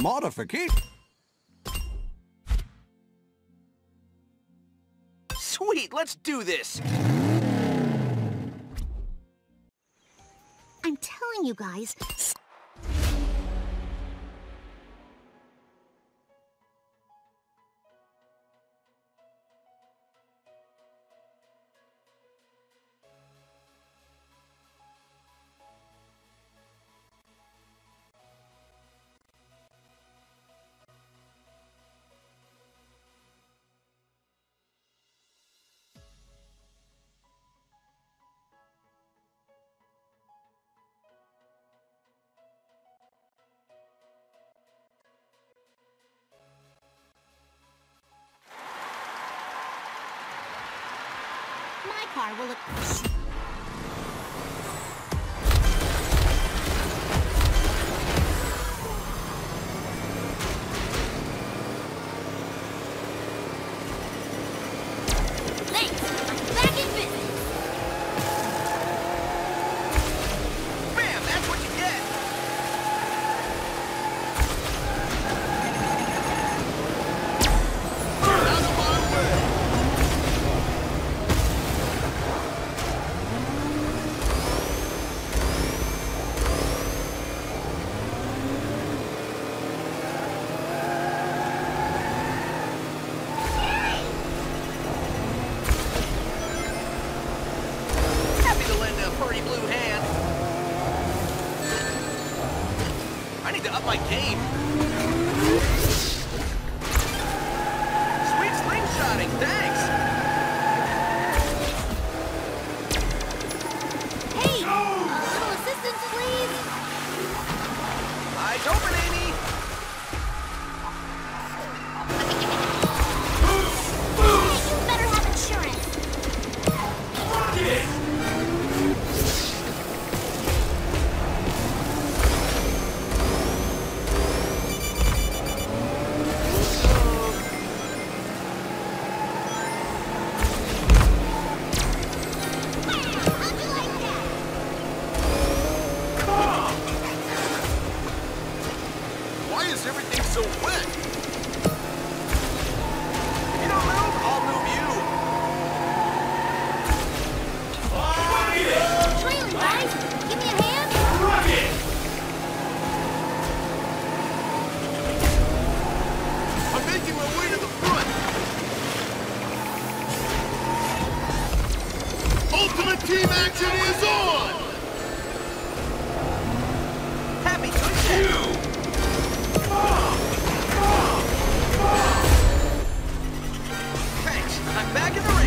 modification. Sweet, let's do this! I'm telling you guys. My car will look... Thanks! I'm back in business! Bam! That's what you get! Out of my way! Happy to lend a furry blue hand. I need to up my game. Sweet slingshotting, thanks! Hey! A little assistance, please! Eyes open, Amy! Hey, you better have insurance! How'd you like that? Why is everything so wet? If you don't move, I'll move you. Trailing, guys! Give me a hand! I'm making my way to the front. Ultimate team action is on! Happy Sunday! Thanks, I'm back in the race.